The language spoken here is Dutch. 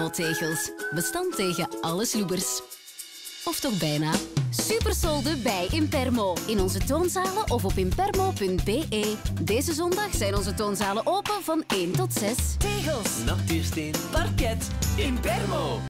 Impermo-tegels. Bestand tegen alle sloebers. Of toch bijna. Supersolden bij Impermo. In onze toonzalen of op impermo.be. Deze zondag zijn onze toonzalen open van 1 tot 6. Tegels, natuursteen, parket, Impermo.